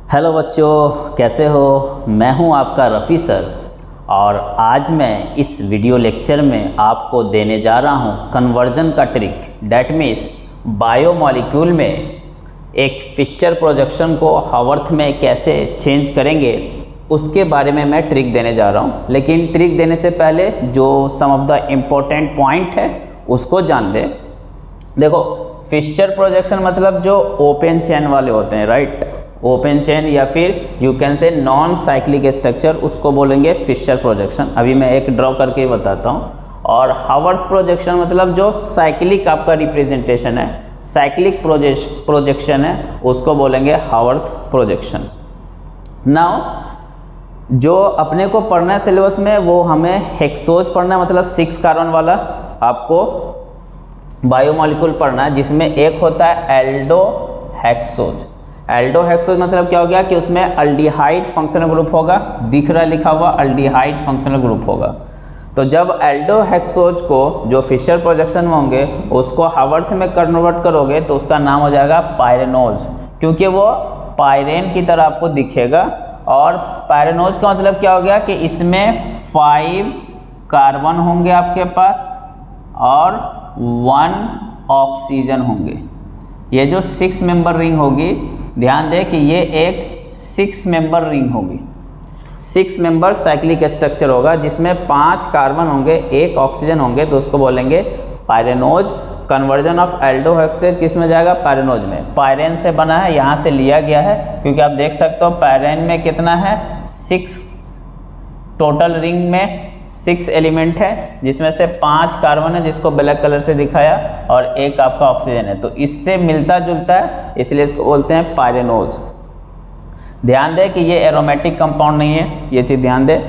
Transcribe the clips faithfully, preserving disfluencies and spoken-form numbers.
Hello बच्चों, कैसे हो। मैं हूं आपका रफ़ी सर और आज मैं इस वीडियो लेक्चर में आपको देने जा रहा हूं कन्वर्जन का ट्रिक। डैट मीन्स बायोमॉलिक्यूल में एक फिशर प्रोजेक्शन को हावर्थ में कैसे चेंज करेंगे उसके बारे में मैं ट्रिक देने जा रहा हूं। लेकिन ट्रिक देने से पहले जो some of the important point है उसको जान ले। देखो, फिशर प्रोजेक्शन मतलब जो ओपन चेन वाले होते हैं, राइट। ओपन चेन या फिर you can say non cyclic structure, उसको बोलेंगे फिशर प्रोजेक्शन। अभी मैं एक ड्रॉ करके बताता हूँ। और हावर्थ प्रोजेक्शन मतलब जो साइक्लिक आपका रिप्रेजेंटेशन है, साइक्लिक प्रोजेक्शन है, उसको बोलेंगे हावर्थ प्रोजेक्शन। नाउ जो अपने को पढ़ना है सिलेबस में वो हमें हेक्सोज पढ़ना है, मतलब सिक्स कार्बन वाला आपको बायोमॉलिक्यूल पढ़ना है, जिसमें एक होता है एल्डो हेक्सोज। एल्डो हेक्सोज मतलब क्या हो गया कि उसमें अल्डिहाइड फंक्शनल ग्रुप होगा, दिख रहा लिखा हुआ अल्डिहाइड फंक्शनल ग्रुप होगा। तो जब एल्डो हेक्सोज को जो फिशर प्रोजेक्शन में होंगे उसको हावर्थ में कन्वर्ट करोगे तो उसका नाम हो जाएगा पायरेनोज, क्योंकि वो पायरेन की तरह आपको दिखेगा। और पायरेनोज का मतलब क्या हो गया कि इसमें फाइव कार्बन होंगे आपके पास और वन ऑक्सीजन होंगे। ये जो सिक्स मेंबर रिंग होगी, ध्यान दें कि ये एक सिक्स मेंबर रिंग होगी। सिक्स मेंबर साइक्लिक स्ट्रक्चर होगा जिसमें पांच कार्बन होंगे, एक ऑक्सीजन होंगे, तो उसको बोलेंगे pyranose. Conversion of aldohexose किस में जाएगा? पायरेनोज में। पायरेन से बना है, यहाँ से लिया गया है, क्योंकि आप देख सकते हो पायरेन में कितना है, सिक्स टोटल रिंग में सिक्स एलिमेंट है, जिसमें से पांच कार्बन है जिसको ब्लैक कलर से दिखाया और एक आपका ऑक्सीजन है, तो इससे मिलता जुलता है, इसलिए इसको बोलते हैं पायरेनोज। ध्यान दें कि ये एरोमेटिक कंपाउंड नहीं है, ये चीज ध्यान दें।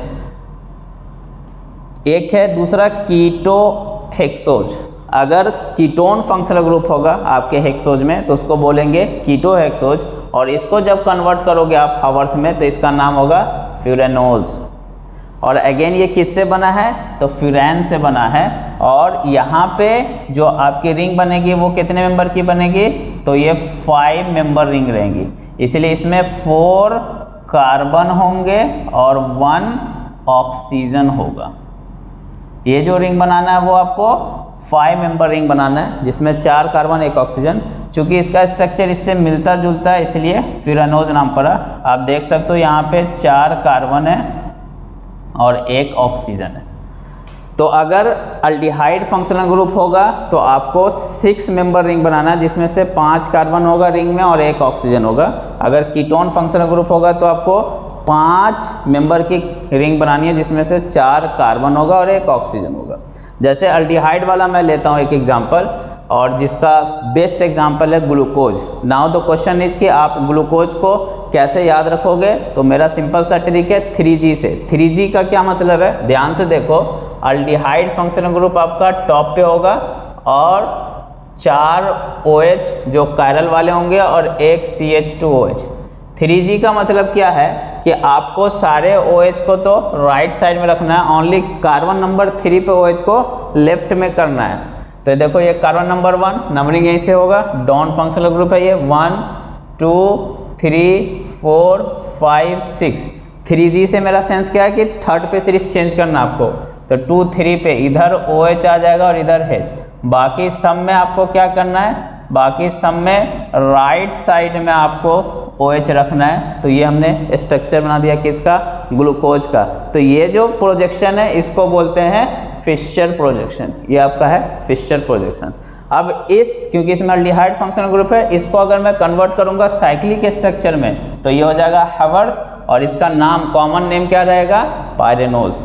एक है दूसरा कीटो हेक्सोज। अगर कीटोन फंक्शनल ग्रुप होगा आपके हेक्सोज में तो उसको बोलेंगे कीटो हेक्सोज, और इसको जब कन्वर्ट करोगे आप हावर्थ में तो इसका नाम होगा फ्यूरेनोज। और अगेन ये किससे बना है? तो फ्यूरैन से बना है। और यहाँ पे जो आपकी रिंग बनेगी वो कितने मेंबर की बनेगी? तो ये फाइव मेंबर रिंग रहेंगी, इसलिए इसमें फोर कार्बन होंगे और वन ऑक्सीजन होगा। ये जो रिंग बनाना है वो आपको फाइव मेंबर रिंग बनाना है, जिसमें चार कार्बन एक ऑक्सीजन। चूंकि इसका स्ट्रक्चर इससे मिलता जुलता है इसलिए फ्यूरेनोज नाम पड़ा। आप देख सकते हो यहाँ पे चार कार्बन है और एक ऑक्सीजन है। तो अगर अल्डिहाइड फंक्शनल ग्रुप होगा तो आपको सिक्स मेंबर रिंग बनाना है, जिसमें से पांच कार्बन होगा रिंग में और एक ऑक्सीजन होगा। अगर कीटोन फंक्शनल ग्रुप होगा तो आपको पांच मेंबर की रिंग बनानी है, जिसमें से चार कार्बन होगा और एक ऑक्सीजन होगा। जैसे अल्डिहाइड वाला मैं लेता हूँ एक एग्जाम्पल, और जिसका बेस्ट एग्जाम्पल है glucose. Now the question is कि आप ग्लूकोज को कैसे याद रखोगे? तो मेरा सिंपल सा ट्रिक है थ्री जी से। थ्री जी का क्या मतलब है? ध्यान से देखो, अल्डिहाइड फंक्शनल ग्रुप आपका टॉप पे होगा और चार ओ एच जो कायरल वाले होंगे और एक C H two O H. Three G का मतलब क्या है कि आपको सारे ओ एच को तो राइट साइड में रखना है, ओनली कार्बन नंबर थ्री पे ओ एच को लेफ्ट में करना है। तो देखो ये कार्बन नंबर वन, नंबरिंग यहीं से होगा, डॉन फंक्शनल ग्रुप है ये, one two three four five six. Three G से मेरा सेंस क्या है कि थर्ड पे सिर्फ चेंज करना आपको, तो टू थ्री पे इधर ओ एच आ जाएगा और इधर एच। बाकी सब में आपको क्या करना है? बाकी सब में राइट साइड में आपको ओ एच रखना है। तो ये हमने स्ट्रक्चर बना दिया किसका? ग्लूकोज का। तो ये जो प्रोजेक्शन है इसको बोलते हैं फिशर प्रोजेक्शन। ये आपका है फिशर प्रोजेक्शन। अब इस, क्योंकि इसमें अल्डिहाइड फंक्शनल ग्रुप है, इसको अगर मैं कन्वर्ट करूंगा साइक्लिक स्ट्रक्चर में तो ये हो जाएगा हावर्थ, और इसका नाम, कॉमन नेम क्या रहेगा? पायरेनोज।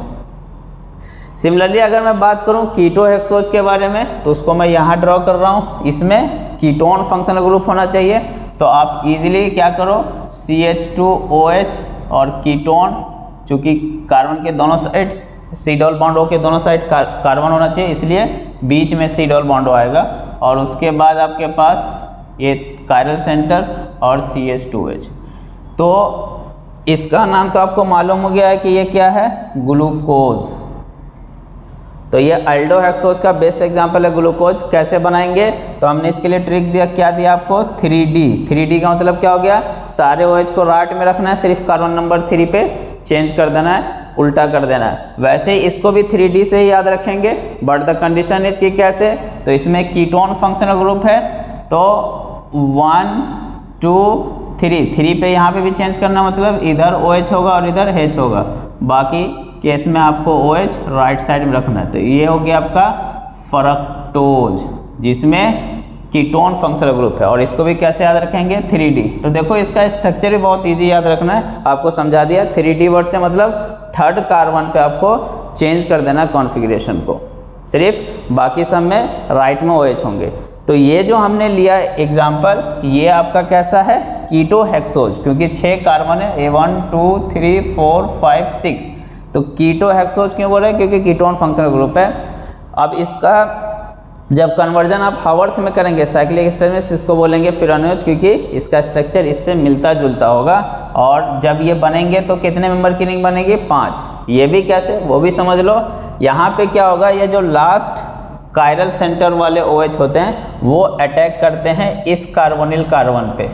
सिमिलरली अगर मैं बात करूं कीटो हेक्सोज के बारे में तो उसको मैं यहाँ ड्रॉ कर रहा हूँ। इसमें कीटोन फंक्शनल ग्रुप होना चाहिए, तो आप इजीली क्या करो, C H two O H और कीटोन, चूँकि कार्बन के दोनों side C double bond O के दोनों साइड कार्बन होना चाहिए, इसलिए बीच में सी डबल बॉन्ड आएगा। और उसके बाद आपके पास ये कायरल सेंटर और सी एच टू एच। तो इसका नाम तो आपको मालूम हो गया है कि ये क्या है? ग्लूकोज। तो ये अल्डोहेक्सोज का बेस्ट एग्जांपल है ग्लूकोज। कैसे बनाएंगे, तो हमने इसके लिए ट्रिक दिया, क्या दिया आपको, थ्री डी। थ्री डी का मतलब क्या हो गया, सारे OH को राइट में रखना है, सिर्फ कार्बन नंबर थ्री पे चेंज कर देना है, उल्टा कर देना है। वैसे ही इसको भी थ्री डी से ही याद रखेंगे, बट द कंडीशन इज कि कैसे, तो इसमें कीटोन फंक्शनल ग्रुप है, तो वन टू थ्री, थ्री पे यहाँ पे भी चेंज करना, मतलब इधर OH होगा और इधर H होगा, बाकी केस में आपको OH राइट साइड में रखना है। तो ये हो गया आपका फ्रक्टोज, जिसमें कीटोन फंक्शनल ग्रुप है, और इसको भी कैसे याद रखेंगे, थ्री डी। तो देखो इसका स्ट्रक्चर भी बहुत इजी याद रखना है, आपको समझा दिया। थ्री डी वर्ड से मतलब थर्ड कार्बन पे आपको चेंज कर देना कॉन्फ़िगरेशन को, सिर्फ बाकी सब में राइट में OH होंगे। तो ये जो हमने लिया एग्जाम्पल, ये आपका कैसा है, कीटोहेक्सोज, क्योंकि छः कार्बन है, A one two three four five six, तो कीटोहेक्सोज क्यों बोल रहे हैं, क्योंकि कीटोन फंक्शनल ग्रुप है। अब इसका जब कन्वर्जन आप हावर्थ में करेंगे साइक्लिक स्टेज में, इसको बोलेंगे फ्यूरानोज, क्योंकि इसका स्ट्रक्चर इससे मिलता जुलता होगा। और जब ये बनेंगे तो कितने मेंबर की रिंग बनेगी, पाँच। ये भी कैसे, वो भी समझ लो। यहाँ पे क्या होगा, ये जो लास्ट कायरल सेंटर वाले OH होते हैं वो अटैक करते हैं इस कार्बोनिल कार्बन पे।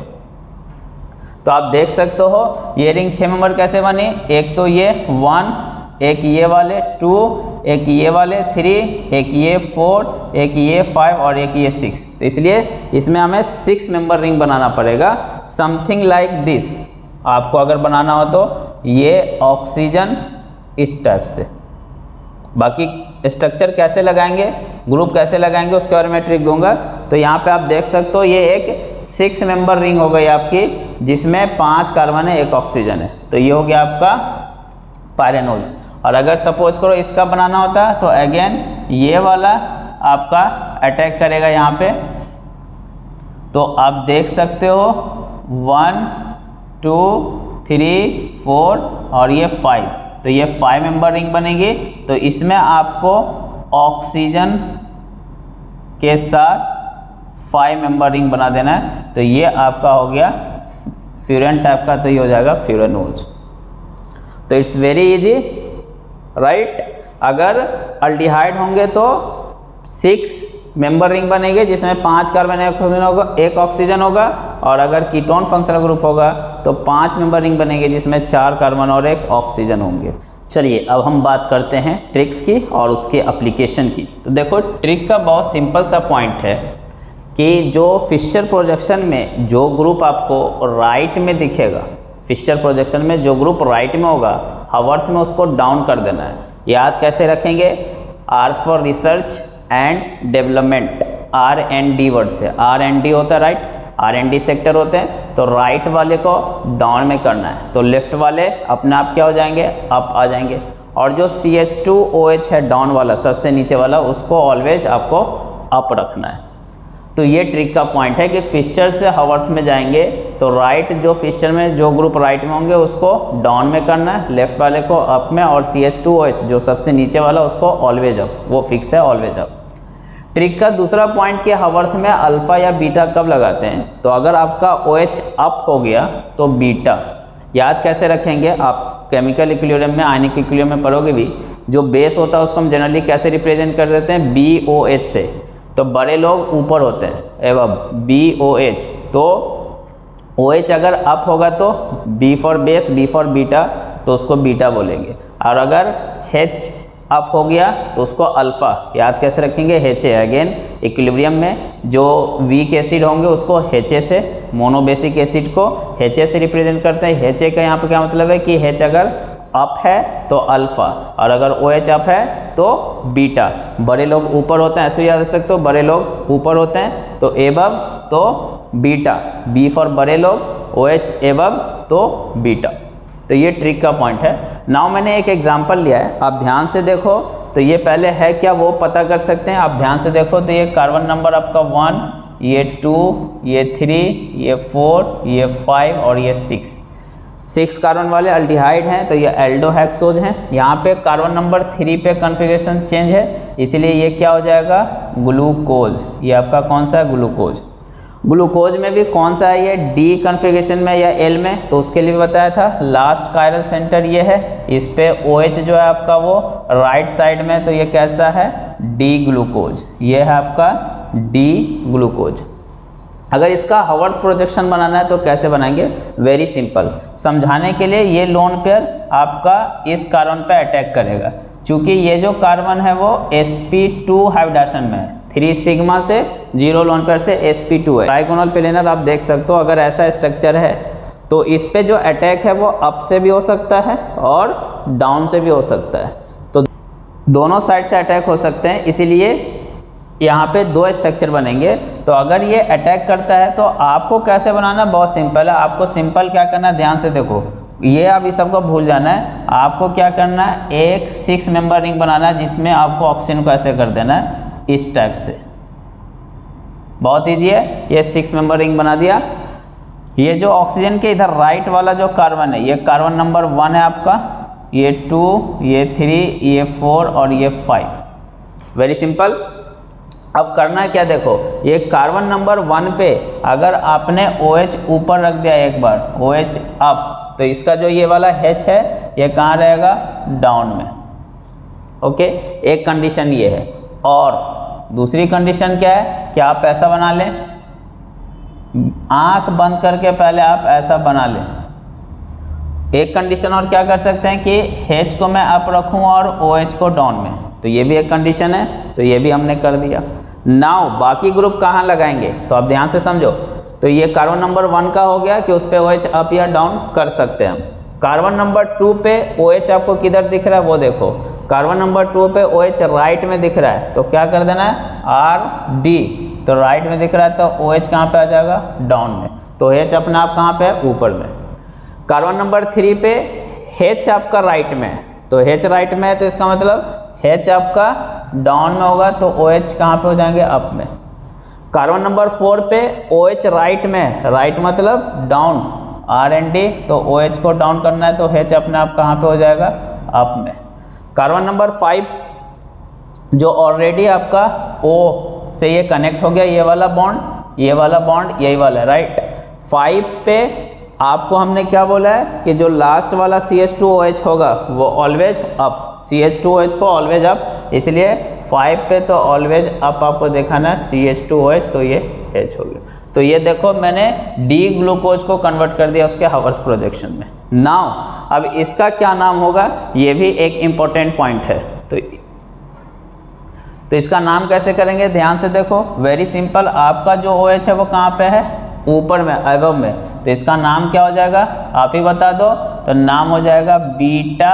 तो आप देख सकते हो ये रिंग छः मेंबर कैसे बनी, एक तो ये वन, एक ये वाले टू, एक ये वाले थ्री, एक ये फोर, एक ये फाइव और एक ये सिक्स। तो इसलिए इसमें हमें सिक्स मेंबर रिंग बनाना पड़ेगा, समथिंग लाइक दिस। आपको अगर बनाना हो तो ये ऑक्सीजन इस टाइप से। बाकी स्ट्रक्चर कैसे लगाएंगे, ग्रुप कैसे लगाएंगे, उसके बारे में ट्रिक दूंगा। तो यहाँ पे आप देख सकते हो ये एक सिक्स मेंबर रिंग हो गई आपकी, जिसमें पांच कार्बन है, एक ऑक्सीजन है। तो ये हो गया आपका पायरेनोज। और अगर सपोज करो इसका बनाना होता तो अगेन ये वाला आपका अटैक करेगा यहाँ पे। तो आप देख सकते हो वन टू थ्री फोर और ये फाइव, तो ये फाइव मेंबर रिंग बनेगी। तो इसमें आपको ऑक्सीजन के साथ फाइव मेंबर रिंग बना देना है। तो ये आपका हो गया फ्यूरन टाइप का, तो ये हो जाएगा फ्यूरानोज। तो इट्स वेरी इजी राइट। अगर अल्डिहाइड होंगे तो सिक्स मेंबर रिंग बनेंगे, जिसमें पांच कार्बन एक ऑक्सीजन होगा, एक ऑक्सीजन होगा। और अगर कीटोन फंक्शनल ग्रुप होगा तो पांच मेंबर रिंग बनेंगे, जिसमें चार कार्बन और एक ऑक्सीजन होंगे। चलिए अब हम बात करते हैं ट्रिक्स की और उसके एप्लीकेशन की। तो देखो ट्रिक का बहुत सिंपल सा पॉइंट है कि जो फिशर प्रोजेक्शन में जो ग्रुप आपको राइट में दिखेगा, फिशर प्रोजेक्शन में जो ग्रुप राइट में होगा हावर्थ में, उसको डाउन कर देना है। याद कैसे रखेंगे, R for research and development, R and D word से, आर एंड डी होता है right, R and D sector होते हैं। तो राइट वाले को डाउन में करना है, तो लेफ्ट वाले अपने आप क्या हो जाएंगे, अप आ जाएंगे। और जो C H two O H है डाउन वाला, सबसे नीचे वाला, उसको ऑलवेज आपको अप रखना है। तो ये ट्रिक का पॉइंट है कि फिशर से हावर्थ में जाएंगे तो राइट, जो फिशर में जो ग्रुप राइट में होंगे उसको डाउन में करना है, लेफ्ट वाले को अप में, और C H two O H जो सबसे नीचे वाला उसको ऑलवेज अप, वो फिक्स है ऑलवेज अप। ट्रिक का दूसरा पॉइंट कि हावर्थ में अल्फा या बीटा कब लगाते हैं, तो अगर आपका ओ एच अप हो गया तो बीटा। याद कैसे रखेंगे, आप केमिकल इक्विलिब्रियम में, आयनिक इक्विलिब्रियम में पढ़ोगे भी, जो बेस होता है उसको हम जनरली कैसे रिप्रेजेंट कर देते हैं, बी ओ एच से। तो बड़े लोग ऊपर होते हैं एवं बी ओ एच, तो ओ एच अगर अप होगा तो B for base, B for beta, तो उसको बीटा बोलेंगे। और अगर H अप हो गया तो उसको अल्फा। याद कैसे रखेंगे, H A। अगेन इक्विलिब्रियम में जो वीक एसिड होंगे उसको H A से, मोनोबेसिक एसिड को H A से रिप्रेजेंट करते हैं। H A का यहाँ पे क्या मतलब है कि H अगर अप है तो अल्फा, और अगर ओ एच अप है तो बीटा। बड़े लोग ऊपर होते हैं, ऐसे याद रख सकते हो, बड़े लोग ऊपर होते हैं तो एबव तो बीटा, बी फॉर बड़े लोग, ओ एच एबव तो बीटा। तो ये ट्रिक का पॉइंट है। नाउ मैंने एक एग्जांपल लिया है, आप ध्यान से देखो। तो ये पहले है क्या वो पता कर सकते हैं, आप ध्यान से देखो। तो ये कार्बन नंबर आपका वन, ये टू, ये थ्री, ये फोर, ये फाइव और ये सिक्स, सिक्स कार्बन वाले अल्डिहाइड हैं, तो ये एल्डोहेक्सोज हैं। यहाँ पे कार्बन नंबर थ्री पे कॉन्फ़िगरेशन चेंज है, इसीलिए ये क्या हो जाएगा, ग्लूकोज। ये आपका कौन सा है, ग्लूकोज। ग्लूकोज में भी कौन सा है ये, डी कन्फिग्रेशन में या एल में, तो उसके लिए बताया था लास्ट कायरल सेंटर ये है, इस पे OH जो है आपका वो राइट साइड में, तो ये कैसा है, डी ग्लूकोज, ये है आपका डी ग्लूकोज। अगर इसका हावर्थ प्रोजेक्शन बनाना है तो कैसे बनाएंगे, वेरी सिंपल, समझाने के लिए ये लोन पेयर आपका इस कार्बन पे अटैक करेगा, क्योंकि ये जो कार्बन है वो एस पी टू हाइब्रिडाइजेशन में है, थ्री सिग्मा से जीरो लोन पेयर से एस पी टू है। ट्राइगोनल प्लेनर आप देख सकते हो, अगर ऐसा स्ट्रक्चर है तो इस पे जो अटैक है वो अप से भी हो सकता है और डाउन से भी हो सकता है, तो दोनों साइड से अटैक हो सकते हैं, इसीलिए यहाँ पे दो स्ट्रक्चर बनेंगे। तो अगर ये अटैक करता है तो आपको कैसे बनाना, बहुत सिंपल है, आपको सिंपल क्या करना है, ध्यान से देखो, ये आप इस सबको भूल जाना है, आपको क्या करना है, एक सिक्स मेंबर रिंग बनाना है, जिसमें आपको ऑक्सीजन को ऐसे कर देना है इस टाइप से, बहुत ईजी है, ये सिक्स मेंबर रिंग बना दिया। ये जो ऑक्सीजन के इधर राइट वाला जो कार्बन है, ये कार्बन नंबर वन है आपका, ये टू, ये थ्री, ये फोर और ये फाइव, वेरी सिंपल। अब करना है क्या, देखो, ये कार्बन नंबर वन पे अगर आपने OH ऊपर रख दिया एक बार, OH अप, तो इसका जो ये वाला H है ये कहाँ रहेगा, डाउन में, ओके, एक कंडीशन ये है। और दूसरी कंडीशन क्या है कि आप ऐसा बना लें, आंख बंद करके पहले आप ऐसा बना लें। एक कंडीशन और क्या कर सकते हैं कि H को मैं अप रखूं और OH को डाउन में, तो ये भी एक कंडीशन है, तो ये भी हमने कर दिया। नाउ बाकी ग्रुप कहाँ लगाएंगे, तो आप ध्यान से समझो, तो ये कार्बन नंबर वन का हो गया कि उस पे OH अप या डाउन कर सकते हैं हम। कार्बन नंबर टू पे OH आपको किधर दिख रहा है, वो देखो, कार्बन नंबर टू पे OH राइट में दिख रहा है, तो क्या कर देना है, आर डी, तो राइट में दिख रहा है तो OH कहाँ पे आ जाएगा, डाउन में, तो H अपना आप कहाँ पे है, ऊपर में। कार्बन नंबर थ्री पे H आपका राइट में है, तो H राइट में है, तो इसका मतलब H आपका डाउन में होगा, तो OH कहाँ पे हो जाएंगे, अप में। कार्बन नंबर फोर पे OH राइट में, राइट मतलब डाउन, आर एन डी, तो OH को डाउन करना है, तो H अपने आप कहाँ पे हो जाएगा, अप में। कार्बन नंबर फाइव जो ऑलरेडी आपका O से ये कनेक्ट हो गया, ये वाला बॉन्ड, ये वाला बॉन्ड, यही वाला है, राइट। फाइव पे आपको हमने क्या बोला है कि जो लास्ट वाला C H two O H होगा वो always up, C H two O H को ऑलवेज अप, इसलिए फाइव पे तो ऑलवेज अप आपको दिखाना है C H two O H, तो ये H हो गया। तो ये देखो मैंने डी ग्लूकोज को कन्वर्ट कर दिया उसके हावर्थ प्रोजेक्शन में। नाउ अब इसका क्या नाम होगा, ये भी एक इम्पोर्टेंट पॉइंट है, तो तो इसका नाम कैसे करेंगे, ध्यान से देखो, वेरी सिंपल, आपका जो OH है वो कहाँ पे है, ऊपर में, अबव में, तो इसका नाम क्या हो जाएगा, आप ही बता दो, तो नाम हो जाएगा बीटा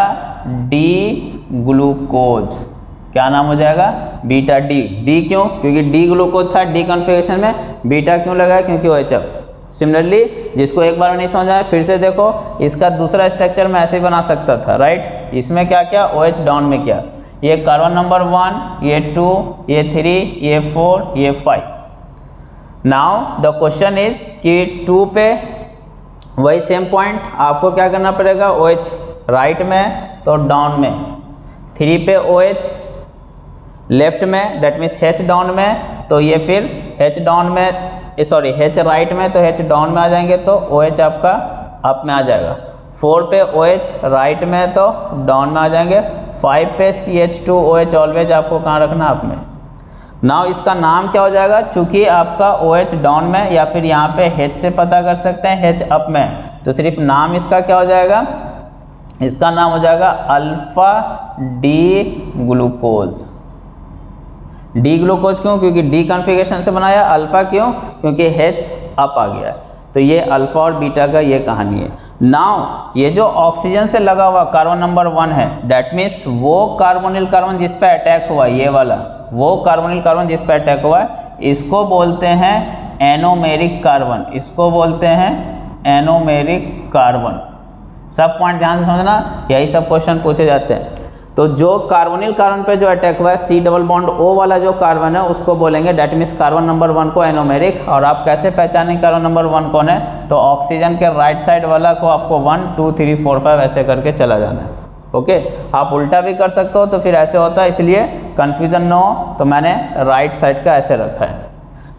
डी ग्लूकोज। क्या नाम हो जाएगा, बीटा डी। डी क्यों, क्योंकि डी ग्लूकोज था डी कॉन्फ़िगरेशन में, बीटा क्यों लगाया, क्योंकि OH अप। सिमिलरली जिसको एक बार नहीं समझ आया फिर से देखो, इसका दूसरा स्ट्रक्चर मैं ऐसे ही बना सकता था, राइट। इसमें क्या क्या, OH डाउन में क्या, ये कार्बन नंबर वन, ये टू, ये थ्री, ये फोर, ये five. Now the question is कि टू पे वही सेम पॉइंट, आपको क्या करना पड़ेगा, OH राइट में तो डाउन में, थ्री पे OH लेफ्ट में, डेट मीन्स H डाउन में, तो ये फिर H डाउन में, सॉरी H राइट में, तो H डाउन में आ जाएंगे, तो OH आपका अप में आ जाएगा। फोर पे OH राइट में तो डाउन में आ जाएंगे, फाइव पे C H two O H always आपको कहाँ रखना, अप में। नाउ इसका नाम क्या हो जाएगा, चूंकि आपका OH डाउन में, या फिर यहाँ पे H से पता कर सकते हैं H अप में, तो सिर्फ नाम इसका क्या हो जाएगा, इसका नाम हो जाएगा alpha D glucose. D glucose क्यों, क्योंकि डी कॉन्फ़िगरेशन से बनाया, अल्फा क्यों, क्योंकि H अप आ गया, तो ये अल्फा और बीटा का ये कहानी है। नाउ ये जो ऑक्सीजन से लगा हुआ कार्बन नंबर वन है, डेट मीन्स वो कार्बोनिल कार्बन जिस पे अटैक हुआ, ये वाला वो कार्बोनिल कार्बन जिस पे अटैक हुआ है, इसको बोलते हैं एनोमेरिक कार्बन, इसको बोलते हैं एनोमेरिक कार्बन। सब पॉइंट ध्यान से समझना, यही सब क्वेश्चन पूछे जाते हैं। तो जो कार्बोनिल कार्बन पे जो अटैक हुआ है, सी डबल बॉन्ड O वाला जो कार्बन है उसको बोलेंगे, that means carbon number one को एनोमेरिक। और आप कैसे पहचानेंगे कार्बन नंबर वन कौन है, तो ऑक्सीजन के राइट साइड वाला को आपको one two three four five ऐसे करके चला जाना है, ओके। आप उल्टा भी कर सकते हो, तो फिर ऐसे होता है, इसलिए कन्फ्यूजन न हो, तो मैंने राइट साइड का ऐसे रखा है।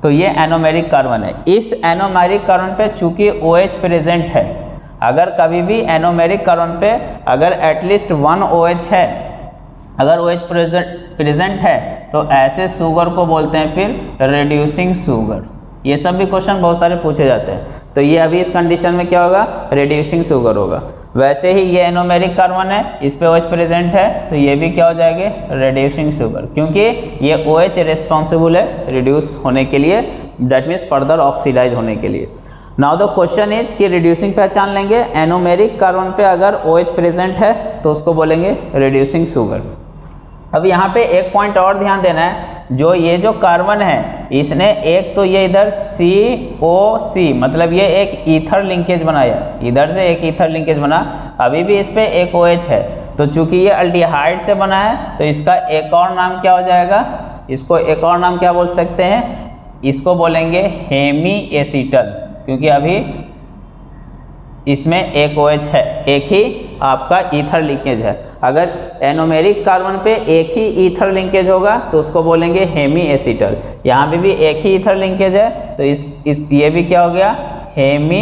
तो ये एनोमेरिक कार्बन है। इस एनोमेरिक कार्बन पे चूंकि OH प्रेजेंट है, अगर कभी भी एनोमेरिक कार्बन पे अगर एटलीस्ट वन OH है, अगर OH प्रेजेंट प्रेजेंट है तो ऐसे शुगर को बोलते हैं फिर रिड्यूसिंग शुगर। ये सब भी क्वेश्चन बहुत सारे पूछे जाते हैं। तो ये अभी इस कंडीशन में क्या होगा, रिड्यूसिंग शुगर होगा। वैसे ही ये एनोमेरिक कार्बन है, इस पे OH प्रेजेंट है तो ये भी क्या हो जाएंगे, रिड्यूसिंग शुगर, क्योंकि ये OH रिस्पॉन्सिबल है रिड्यूस होने के लिए, दैट मीन्स फर्दर ऑक्सीडाइज होने के लिए। नाउ द क्वेश्चन इज कि रिड्यूसिंग पहचान लेंगे, एनोमेरिक कार्बन पे अगर OH प्रेजेंट है तो उसको बोलेंगे रिड्यूसिंग शुगर। अब यहाँ पे एक पॉइंट और ध्यान देना है, जो ये जो कार्बन है इसने एक तो ये इधर सी ओ सी मतलब ये एक ईथर लिंकेज बनाया, इधर से एक ईथर लिंकेज बना, अभी भी इस पे एक OH है, तो चूंकि ये अल्डिहाइड से बना है तो इसका एक और नाम क्या हो जाएगा, इसको एक और नाम क्या बोल सकते हैं, इसको बोलेंगे हेमी एसीटल, क्योंकि अभी इसमें एक OH है, एक ही आपका ईथर लिंकेज है। अगर एनोमेरिक कार्बन पे एक ही ईथर लिंकेज होगा तो उसको बोलेंगे हेमी एसीटल। यहाँ पे भी एक ही ईथर लिंकेज है तो इस इस ये भी क्या हो गया, हेमी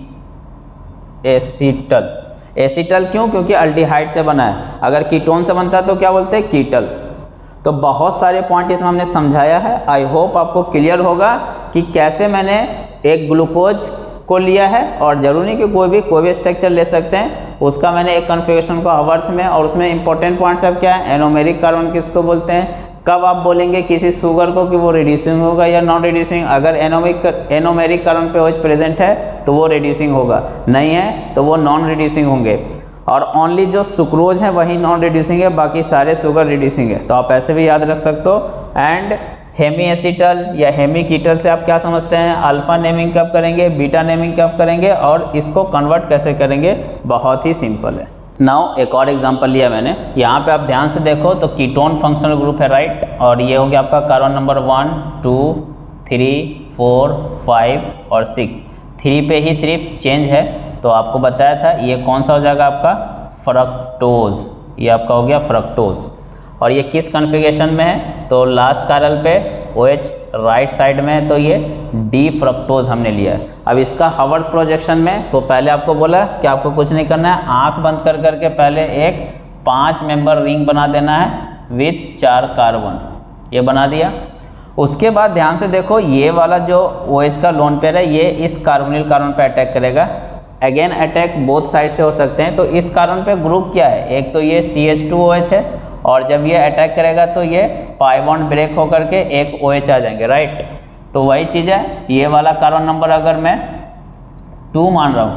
एसीटल। एसीटल क्यों, क्योंकि अल्डिहाइड से बना है, अगर कीटोन से बनता है तो क्या बोलते हैं, कीटल। तो बहुत सारे पॉइंट इसमें हमने समझाया है। आई होप आपको क्लियर होगा कि कैसे मैंने एक ग्लूकोज को लिया है, और जरूरी नहीं कि कोई भी कोई भी स्ट्रक्चर ले सकते हैं, उसका मैंने एक कन्फिगरेशन को अवर्थ में, और उसमें इंपॉर्टेंट पॉइंट्स अब क्या है, एनोमेरिक कार्बन किसको बोलते हैं, कब आप बोलेंगे किसी शुगर को कि वो रिड्यूसिंग होगा या नॉन रिड्यूसिंग। अगर एनोमिक एनोमेरिक कार्बन पे OH प्रेजेंट है तो वो रिड्यूसिंग होगा, नहीं है तो वो नॉन रिड्यूसिंग होंगे, और ओनली जो सुक्रोज है वही नॉन रिड्यूसिंग है, बाकी सारे शुगर रिड्यूसिंग है। तो आप ऐसे भी याद रख सकते हो। एंड हेमी एसीटल या हेमी कीटल से आप क्या समझते हैं, अल्फा नेमिंग कब करेंगे, बीटा नेमिंग कब करेंगे, और इसको कन्वर्ट कैसे करेंगे, बहुत ही सिंपल है। नाउ एक और एग्जांपल लिया मैंने, यहाँ पे आप ध्यान से देखो तो कीटोन फंक्शनल ग्रुप है, राइट, और ये हो गया आपका carbon number one two three four five और सिक्स, थ्री पे ही सिर्फ चेंज है, तो आपको बताया था ये कौन सा हो जाएगा आपका, फ्रक्टोज, ये आपका हो गया फ्रक्टोज। और ये किस कॉन्फ़िगरेशन में है, तो लास्ट कार्बन पे OH राइट साइड में है, तो ये डी फ्रक्टोज हमने लिया है। अब इसका हावर्थ प्रोजेक्शन में, तो पहले आपको बोला कि आपको कुछ नहीं करना है, आंख बंद कर करके पहले एक पांच मेंबर रिंग बना देना है विथ चार कार्बन, ये बना दिया। उसके बाद ध्यान से देखो, ये वाला जो OH का लोन पेयर है ये इस कार्बोनिल कार्बन पे अटैक करेगा। अगेन अटैक बोथ साइड से हो सकते हैं। तो इस कार्बन पे ग्रुप क्या है, एक तो ये C H two O H है, और जब ये अटैक करेगा तो ये पाई बॉन्ड ब्रेक होकर के एक OH आ जाएंगे, राइट। तो वही चीज़ है, ये वाला कार्बन नंबर अगर मैं टू मान रहा हूँ,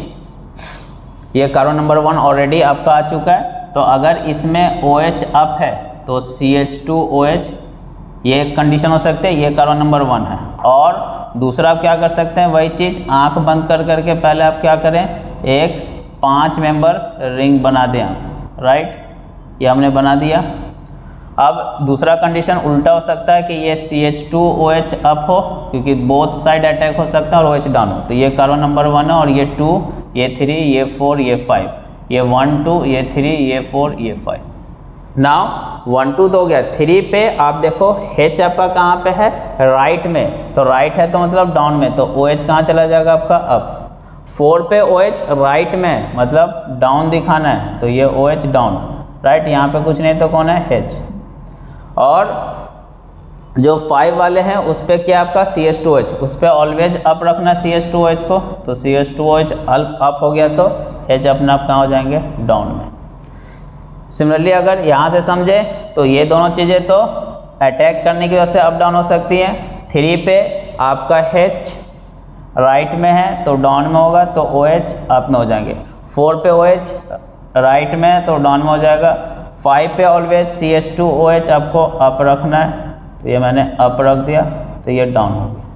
क्योंकि ये कार्बन नंबर वन ऑलरेडी आपका आ चुका है, तो अगर इसमें OH अप है तो C H two O H, ये एक कंडीशन हो सकती है, ये कार्बन नंबर वन है। और दूसरा आप क्या कर सकते हैं, वही चीज़ आंख बंद कर करके पहले आप क्या करें, एक पांच मेंबर रिंग बना दें आप, राइट, ये हमने बना दिया। अब दूसरा कंडीशन उल्टा हो सकता है कि ये C H two O H up हो, क्योंकि बोथ साइड अटैक हो सकता है, और OH डाउन हो, तो ये कार्बन नंबर वन है, और ये टू, ये थ्री, ये फोर, ये फाइव, ये वन टू, ये थ्री, ये फोर, ये फाइव। नाउ वन टू तो हो गया, थ्री पे आप देखो H आपका कहाँ पे है, राइट में, तो राइट है तो मतलब डाउन में, तो OH कहाँ चला जाएगा आपका, अप। फोर पे OH राइट में, मतलब डाउन दिखाना है, तो ये OH डाउन, राइट, यहाँ पे कुछ नहीं तो कौन है, H। और जो फाइव वाले हैं उस पर क्या आपका C H two O H, उस पर ऑलवेज अप रखना C H two O H को, तो C H two O H up हो गया तो H अपना आप कहाँ हो जाएंगे, डाउन में। सिमिलरली अगर यहाँ से समझे तो ये दोनों चीज़ें तो अटैक करने की वजह से अप डाउन हो सकती हैं। थ्री पे आपका H राइट में है तो डाउन में होगा, तो OH अप में हो जाएंगे। फोर पे OH राइट में तो डाउन में हो जाएगा। फाइव पे always C H two O H आपको अप रखना है, तो ये मैंने अप रख दिया, तो ये डाउन हो गया।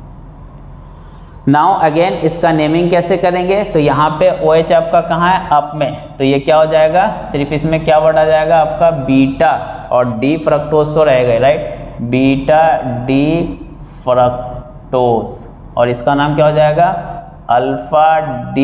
नाउ अगेन इसका नेमिंग कैसे करेंगे, तो यहाँ पे OH आपका कहाँ है, अप में, तो ये क्या हो जाएगा, सिर्फ इसमें क्या वर्ड आ जाएगा आपका, बीटा, और डी फ्रक्टोज तो रहेगा, राइट, बीटा डी फ्रक्टोज, और इसका नाम क्या हो जाएगा, alpha D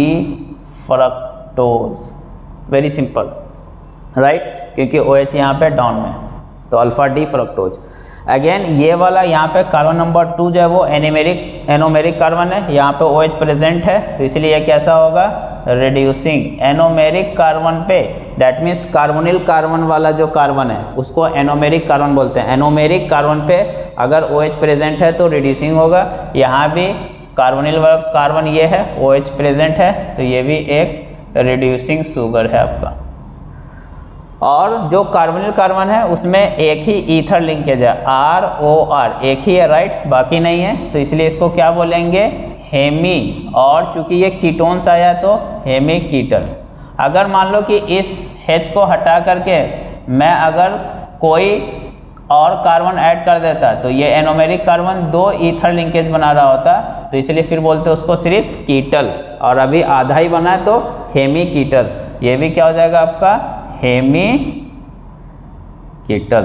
fructose. Very simple, right, क्योंकि OH यहाँ पे डाउन में, तो अल्फा डी फ्रक्टोज। अगेन ये वाला यहाँ पे कार्बन नंबर टू जो है वो एनिमेरिक एनोमेरिक कार्बन है, यहाँ पे ओ एच प्रेजेंट है, तो इसलिए ये कैसा होगा, रिड्यूसिंग। एनोमेरिक कार्बन पे डैट मीन्स कार्बोनिल कार्बन वाला जो कार्बन है उसको एनोमेरिक कार्बन बोलते हैं। एनोमेरिक कार्बन पे अगर ओ एच प्रेजेंट है तो रिड्यूसिंग होगा। यहाँ भी कार्बोनिल वाला कार्बन ये है, ओ एच प्रेजेंट है, तो ये भी एक रिड्यूसिंग शुगर है आपका। और जो कार्बोनिल कार्बन है उसमें एक ही ईथर लिंकेज है, आर ओ आर, एक ही है राइट, बाकी नहीं है, तो इसलिए इसको क्या बोलेंगे, हेमी। और चूंकि ये कीटोन्स आया तो हेमी कीटल। अगर मान लो कि इस H को हटा करके मैं अगर कोई और कार्बन ऐड कर देता तो ये एनोमेरिक कार्बन दो ईथर लिंकेज बना रहा होता, तो इसलिए फिर बोलते उसको सिर्फ कीटल। और अभी आधा ही बना है तो हेमी कीटल, ये भी क्या हो जाएगा आपका, हेमी कीटल।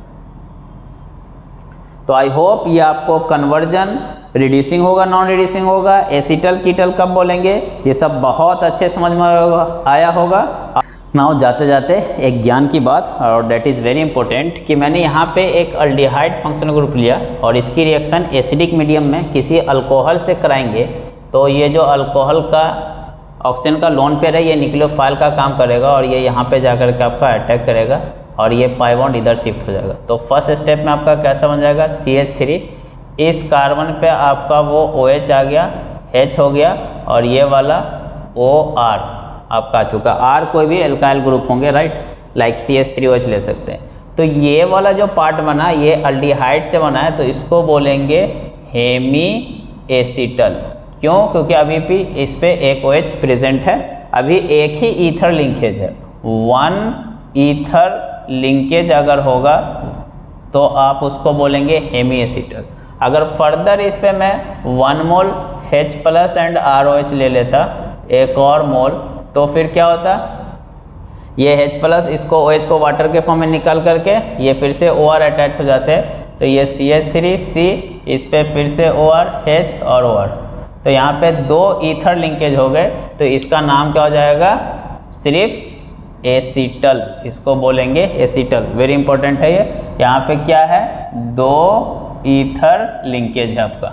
तो आई होप ये आपको कन्वर्जन, रिड्यूसिंग होगा, नॉन रिड्यूसिंग होगा, एसिटल कीटल कब बोलेंगे, ये सब बहुत अच्छे समझ में आया होगा। नाउ जाते जाते एक ज्ञान की बात, और डेट इज़ वेरी इंपॉर्टेंट, कि मैंने यहाँ पे एक अल्डिहाइड फंक्शनल ग्रुप लिया और इसकी रिएक्शन एसिडिक मीडियम में किसी अल्कोहल से कराएंगे, तो ये जो अल्कोहल का ऑक्सीजन का लोन पेयर है ये न्यूक्लियोफाइल का काम करेगा और ये यहाँ पे जाकर के आपका अटैक करेगा और ये पाई बॉन्ड इधर शिफ्ट हो जाएगा। तो फर्स्ट स्टेप में आपका कैसा बन जाएगा, सी एच थ्री, इस कार्बन पे आपका वो OH आ गया, H हो गया, और ये वाला O R आपका आ चुका। R कोई भी एल्काइल ग्रुप होंगे right, like C H three O H ले सकते हैं। तो ये वाला जो पार्ट बना ये अल्डिहाइड से बना है, तो इसको बोलेंगे हेमी एसिटल। क्यों, क्योंकि अभी भी इस पे एक OH प्रेजेंट है, अभी एक ही ईथर लिंकेज है, वन ईथर लिंकेज अगर होगा तो आप उसको बोलेंगे हेमी एसिटल। अगर फर्दर इस पे मैं one mole H plus and R O H ले लेता एक और मोल, तो फिर क्या होता, ये H प्लस इसको OH को वाटर के फॉर्म में निकाल करके ये फिर से O R अटैच हो जाते हैं, तो ये सी एच थ्री सी, इस पे फिर से O R H और O R, तो यहाँ पे दो ईथर लिंकेज हो गए, तो इसका नाम क्या हो जाएगा, सिर्फ एसिटल, इसको बोलेंगे एसिटल। वेरी इंपॉर्टेंट है ये। यहाँ पे क्या है, दो ईथर लिंकेज है आपका।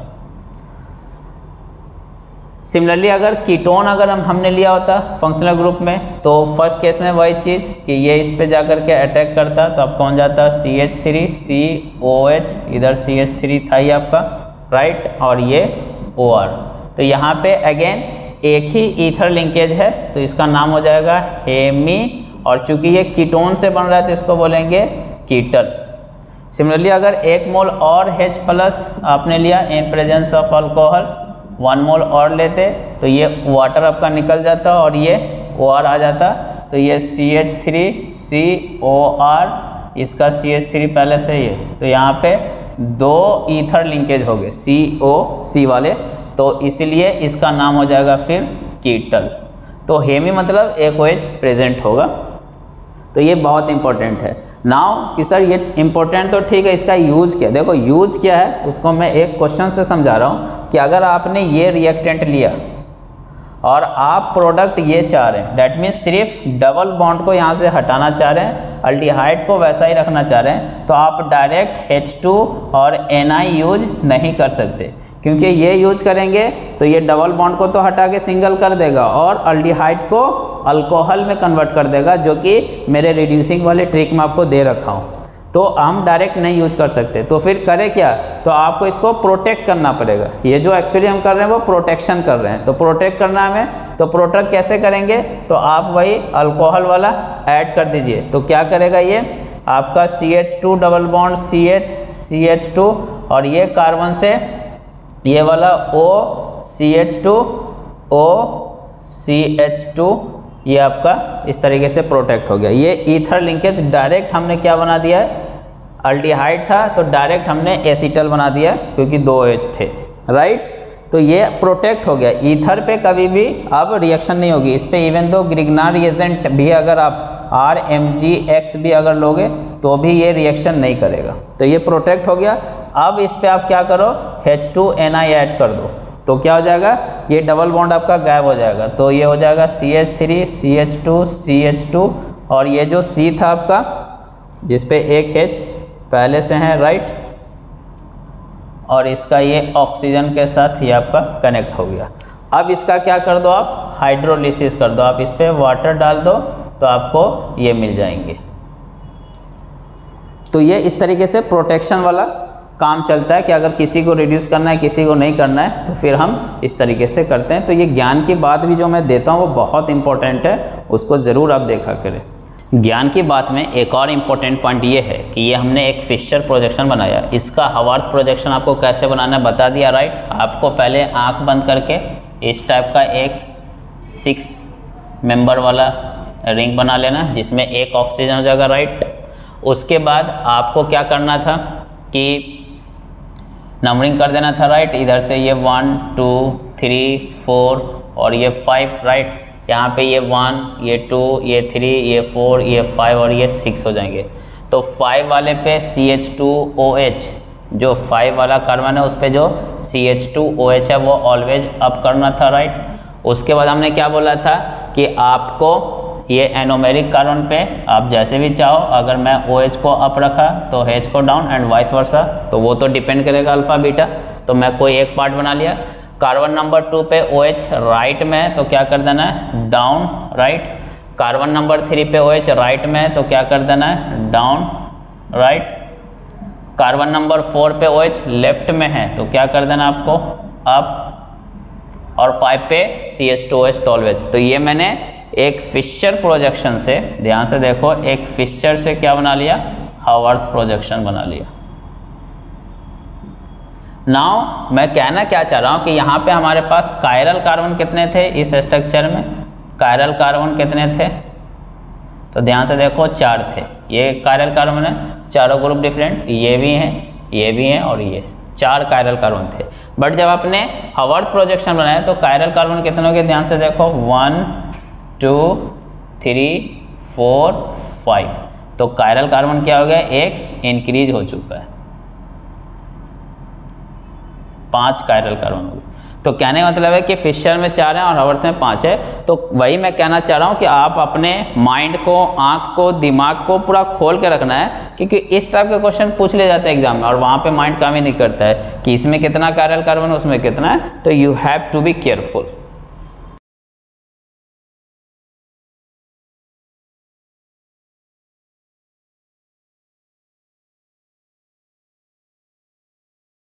सिमिलरली अगर कीटोन अगर हम हमने लिया होता फंक्शनल ग्रुप में, तो फर्स्ट केस में वही चीज़ कि ये इस पे जाकर के अटैक करता, तो आप कौन जाता, C H three C O H, इधर सी एच थ्री था ही आपका राइट, और ये O R। तो यहाँ पे अगेन एक ही ईथर लिंकेज है, तो इसका नाम हो जाएगा हेमी, और चूंकि ये कीटोन से बन रहा है तो इसको बोलेंगे कीटल। सिमिलरली अगर एक मोल और H प्लस आपने लिया in presence of alcohol, one mole और लेते तो ये वाटर आपका निकल जाता और ये O R आ जाता, तो ये C H three C O R, इसका सी एच थ्री पहले से ही है, तो यहाँ पे दो ईथर लिंकेज हो गए सी ओ सी वाले, तो इसीलिए इसका नाम हो जाएगा फिर कीटल। तो हेमी मतलब एक OH प्रेजेंट होगा, तो ये बहुत इंपॉर्टेंट है। नाउ कि सर ये इंपॉर्टेंट तो ठीक है, इसका यूज क्या, देखो यूज क्या है उसको मैं एक क्वेश्चन से समझा रहा हूँ कि अगर आपने ये रिएक्टेंट लिया और आप प्रोडक्ट ये चाह रहे हैं, डैट मीन्स सिर्फ डबल बॉन्ड को यहाँ से हटाना चाह रहे हैं, अल्डिहाइड को वैसा ही रखना चाह रहे हैं, तो आप डायरेक्ट एच टू और एन आई यूज नहीं कर सकते, क्योंकि ये यूज करेंगे तो ये डबल बॉन्ड को तो हटा के सिंगल कर देगा और अल्डिहाइड को अल्कोहल में कन्वर्ट कर देगा, जो कि मेरे रिड्यूसिंग वाले ट्रिक में आपको दे रखा हूँ। तो हम डायरेक्ट नहीं यूज कर सकते, तो फिर करें क्या, तो आपको इसको प्रोटेक्ट करना पड़ेगा। ये जो एक्चुअली हम कर रहे हैं वो प्रोटेक्शन कर रहे हैं, तो प्रोटेक्ट करना हमें, तो प्रोटेक्ट कैसे करेंगे, तो आप वही अल्कोहल वाला ऐड कर दीजिए। तो क्या करेगा ये आपका C H two double bond C H C H two, और ये कार्बन से ये वाला O C H two O C H two, ये आपका इस तरीके से प्रोटेक्ट हो गया। ये ईथर लिंकेज डायरेक्ट हमने क्या बना दिया है, अल्डिहाइड था तो डायरेक्ट हमने एसिटल बना दिया क्योंकि दो H थे राइट। तो ये प्रोटेक्ट हो गया, ईथर पे कभी भी अब रिएक्शन नहीं होगी। इस पे इवन दो ग्रिग्नार रिएजेंट भी अगर आप आर एम जी एक्स भी अगर लोगे तो भी ये रिएक्शन नहीं करेगा, तो ये प्रोटेक्ट हो गया। अब इस पे आप क्या करो, H two N I add कर दो, तो क्या हो जाएगा, ये डबल बॉन्ड आपका गायब हो जाएगा। तो ये हो जाएगा C H three C H two C H two, और ये जो C था आपका जिस पे एक H पहले से है राइट, और इसका ये ऑक्सीजन के साथ ये आपका कनेक्ट हो गया। अब इसका क्या कर दो आप, हाइड्रोलिसिस कर दो, आप इस पर वाटर डाल दो तो आपको ये मिल जाएंगे। तो ये इस तरीके से प्रोटेक्शन वाला काम चलता है कि अगर किसी को रिड्यूस करना है, किसी को नहीं करना है, तो फिर हम इस तरीके से करते हैं। तो ये ज्ञान की बात भी जो मैं देता हूँ वो बहुत इंपॉर्टेंट है, उसको ज़रूर आप देखा करें। ज्ञान की बात में एक और इम्पोर्टेंट पॉइंट ये है कि ये हमने एक फिक्सचर प्रोजेक्शन बनाया। इसका हवार्थ प्रोजेक्शन आपको कैसे बनाना है बता दिया, राइट। आपको पहले आंख बंद करके इस टाइप का एक सिक्स मेंबर वाला रिंग बना लेना जिसमें एक ऑक्सीजन हो जाएगा, राइट। उसके बाद आपको क्या करना था कि नंबरिंग कर देना था, राइट। इधर से ये वन टू थ्री फोर और ये फाइव, राइट। यहाँ पे ये वन, ये टू, ये थ्री, ये फोर, ये फाइव और ये सिक्स हो जाएंगे। तो फाइव वाले पे C H two O H, जो फाइव वाला कार्बन है उस पे जो C H two O H है वो ऑलवेज अप करना था, राइट। उसके बाद हमने क्या बोला था कि आपको ये एनोमेरिक कार्बन पे आप जैसे भी चाहो, अगर मैं OH को अप रखा तो H को डाउन एंड वाइस वर्सा, तो वो तो डिपेंड करेगा अल्फा बीटा। तो मैं कोई एक पार्ट बना लिया। कार्बन नंबर टू पे OH राइट में तो क्या कर देना है, down, right. Carbon number three पे OH राइट में तो क्या कर देना है, down, right. Carbon number four पे OH लेफ्ट में है तो क्या कर देना आपको, अप। और फाइव पे C H two O H तो ऑलवेज। तो ये मैंने एक फिक्सचर प्रोजेक्शन से, ध्यान से देखो, एक फिक्सचर से क्या बना लिया, हावर्थ प्रोजेक्शन बना लिया। नाउ मैं कहना क्या चाह रहा हूँ कि यहाँ पे हमारे पास कायरल कार्बन कितने थे इस स्ट्रक्चर में, कायरल कार्बन कितने थे, तो ध्यान से देखो चार थे। ये कायरल कार्बन है, चारों ग्रुप डिफरेंट, ये भी हैं, ये भी हैं और ये चार कायरल कार्बन थे। बट जब आपने हावर्थ प्रोजेक्शन बनाया तो कायरल कार्बन कितने हो गए, ध्यान से देखो, one two three four five. तो कायरल कार्बन क्या हो गया, एक इंक्रीज हो चुका है, पांच कायरल कार्बन हो गए। तो कहने का मतलब है कि फिक्सचर में चार है और हावर्थ में पांच है। तो वही मैं कहना चाह रहा हूँ कि आप अपने माइंड को, आंख को, दिमाग को पूरा खोल के रखना है, क्योंकि इस टाइप के क्वेश्चन पूछ ले जाते हैं एग्जाम में और वहाँ पे माइंड काम ही नहीं करता है कि इसमें कितना कायरल कार्बन है, उसमें कितना है। तो you have to be careful.